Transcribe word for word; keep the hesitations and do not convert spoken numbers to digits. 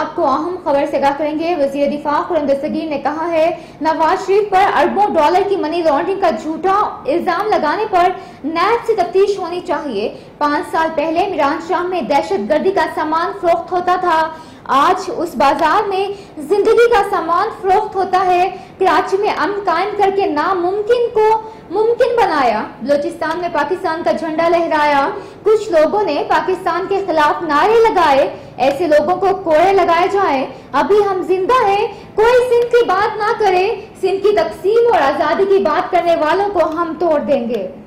आपको अहम खबर से आगाह करेंगे। वजीर दिफा खुर्रम दस्तगीर ने कहा है, नवाज शरीफ पर अरबों डॉलर की मनी लॉन्ड्रिंग का झूठा इल्जाम लगाने पर नैब से तफ्तीश होनी चाहिए। पाँच साल पहले मीरान शाह में दहशत गर्दी का सामान फरोख्त होता था, आज उस बाजार में जिंदगी का सामान फरोख्त होता है। कराची में अमन कायम करके नामुमकिन को मुमकिन बनाया। बलूचिस्तान में पाकिस्तान का झंडा लहराया। कुछ लोगों ने पाकिस्तान के खिलाफ नारे लगाए। ऐसे लोगों को कोड़े लगाए जाएं। अभी हम जिंदा हैं, कोई सिंध की बात ना करे। सिंध की तकसीम और आजादी की बात करने वालों को हम तोड़ देंगे।